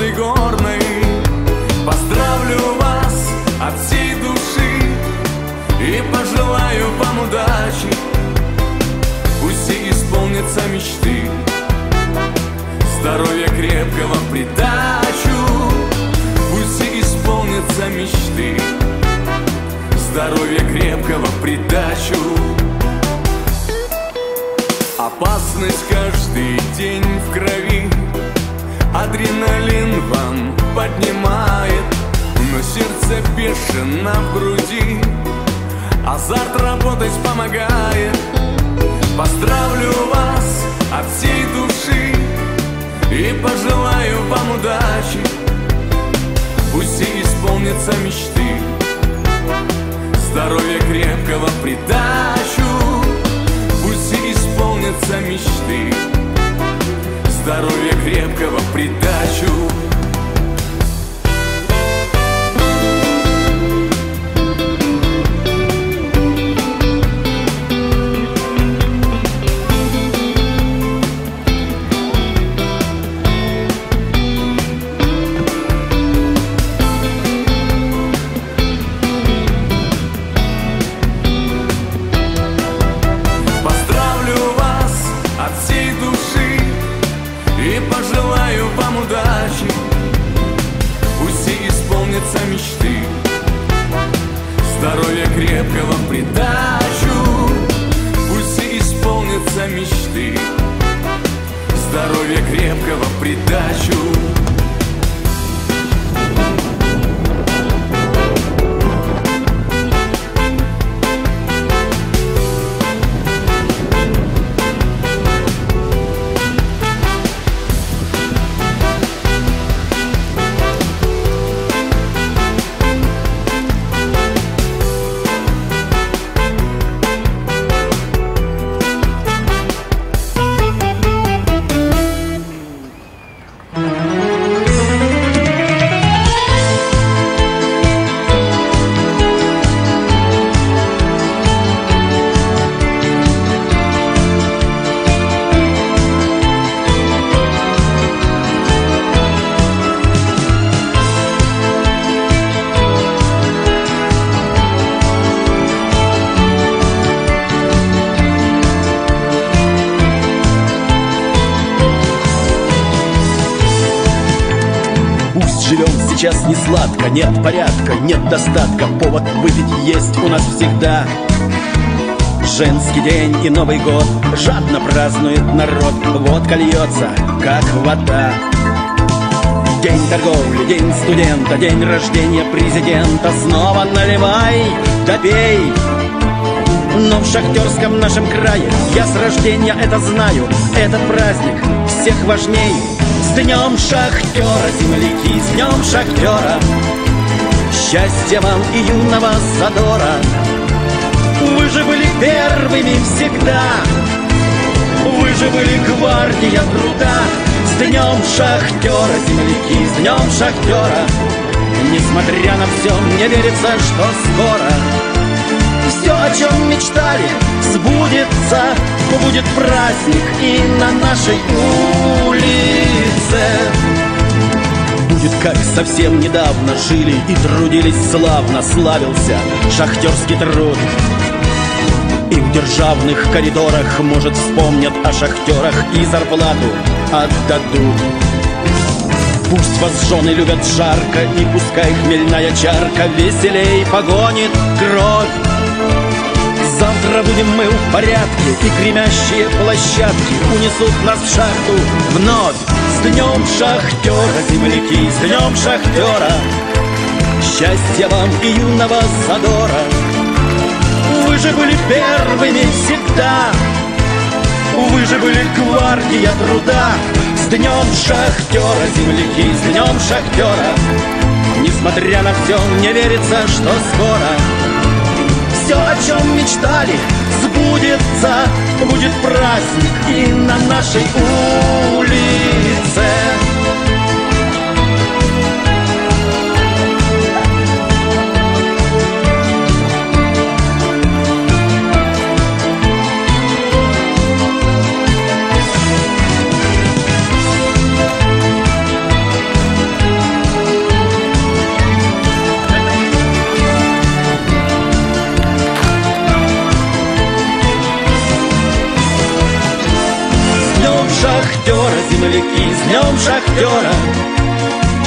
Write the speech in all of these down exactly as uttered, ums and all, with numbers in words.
работой горной. Поздравлю вас от всей души и пожелаю вам удачи. Пусть все исполнятся мечты, здоровья крепкого в придачу. Пусть все исполнятся мечты, здоровья крепкого в придачу. Опасность каждый день в крови, адреналин вам поднимает, но сердце бешено в груди, азарт работать помогает. Поздравлю вас от всей души и пожелаю вам удачи. Пусть все исполнятся мечты, здоровья крепкого в придачу. Пусть все исполнятся мечты, здоровья крепкого в придачу. Мечты, здоровья крепкого в придачу. Пусть все исполнятся мечты, здоровья крепкого в придачу. Живем сейчас не сладко, нет порядка, нет достатка. Повод выпить есть у нас всегда. Женский день и Новый год жадно празднует народ. Водка льется, как вода. День торговли, день студента, день рождения президента. Снова наливай, да пей. Но в шахтерском нашем крае я с рождения это знаю. Этот праздник всех важней. С днем шахтера, земляки, с днем шахтера. Счастья вам и юного задора. Вы же были первыми всегда. Вы же были гвардия труда. С днем шахтера, земляки, с днем шахтера. Несмотря на все, мне верится, что скоро все, о чем мечтали, сбудется. Будет праздник и на нашей улице. Будет, как совсем недавно жили и трудились славно. Славился шахтерский труд. И в державных коридорах, может, вспомнят о шахтерах и зарплату отдадут. Пусть вас жены любят жарко, и пускай хмельная чарка веселей погонит кровь. Завтра будем мы в порядке, и гремящие площадки унесут нас в шахту вновь. С днем шахтера, земляки, с днем шахтера. Счастья вам и юного задора. Вы же были первыми всегда. Вы же были гвардия труда. С днем шахтера, земляки, с днем шахтера. Несмотря на все, мне верится, что скоро все, о чем мечтали, сбудется. Будет праздник и на нашей улице.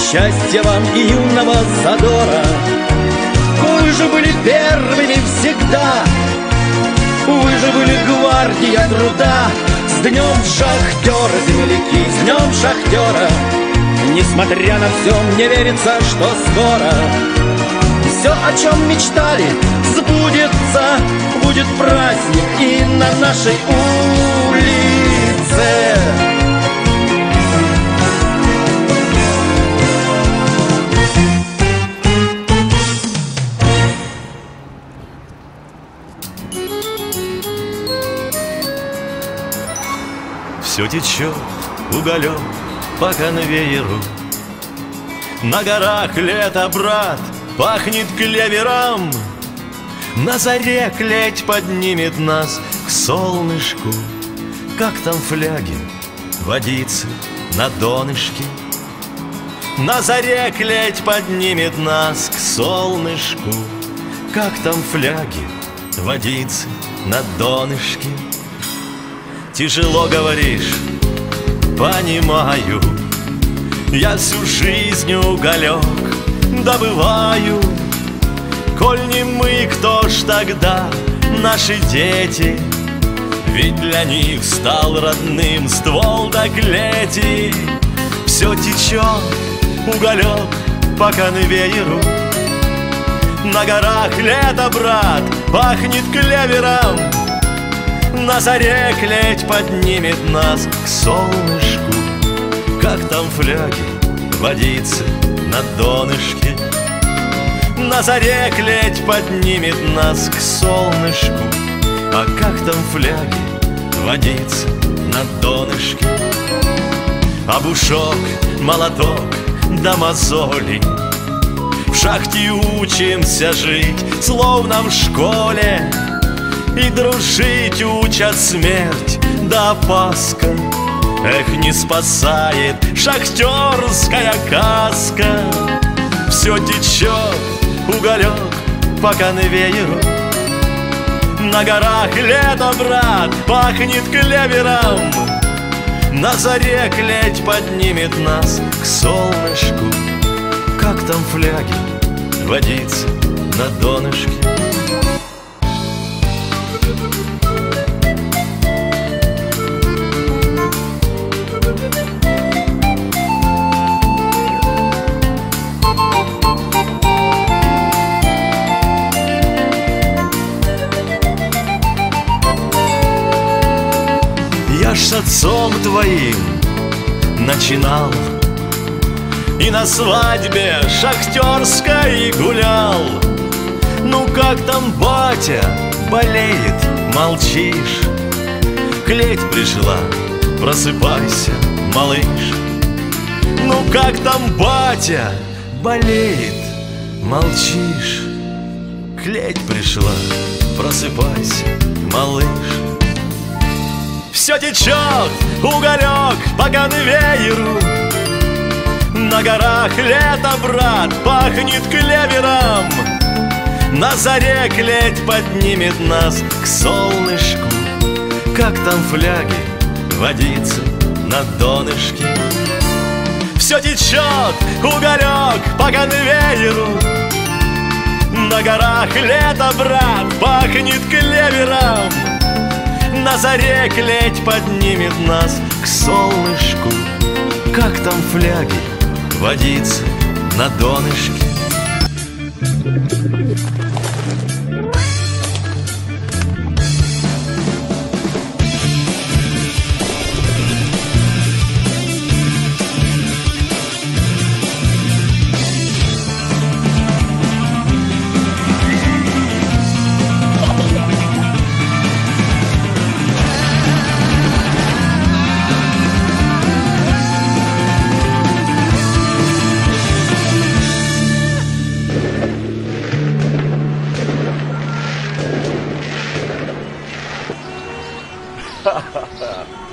счастья вам и юного задора. Вы же были первыми всегда, вы же были гвардия труда. С днем шахтера, земляки, с днем шахтера. Несмотря на все, мне верится, что скоро все, о чем мечтали, сбудется. Будет праздник и на нашей улице. Все течет уголек по конвейеру. На горах лето, брат, пахнет клевером. На заре клеть поднимет нас к солнышку. Как там фляги водицы на донышке. На заре клеть поднимет нас к солнышку. Как там фляги водицы на донышке. Тяжело говоришь, понимаю. Я всю жизнь уголек добываю. Коль не мы, кто ж тогда наши дети? Ведь для них стал родным ствол до клети. Все течет уголек по конвейеру. На горах лето, брат, пахнет клевером. На заре клеть поднимет нас к солнышку. Как там фляги водицы на донышке. На заре клеть поднимет нас к солнышку. А как там фляги водицы на донышке. А бушок, молоток да мозоли. В шахте учимся жить, словно в школе. И дружить учат смерть да опаска. Эх, не спасает шахтерская каска. Все течет уголек по конвейеру. На горах лето, брат, пахнет клевером. На заре клеть поднимет нас к солнышку. Как там фляги водицы на донышке. Я ж с отцом твоим начинал и на свадьбе шахтерской гулял. Ну как там батя болеет, молчишь? Клеть пришла, просыпайся, малыш. Ну как там батя болеет, молчишь? Клеть пришла, просыпайся, малыш. Все течет уголек по конвейеру. На горах лето, брат, пахнет клевером. На заре клеть поднимет нас к солнышку. Как там фляги водицы на донышке. Все течет уголек по конвейеру. На горах лето, брат, пахнет клевером. На заре клеть поднимет нас к солнышку. Как там фляги водицы на донышке. Ha ha ha.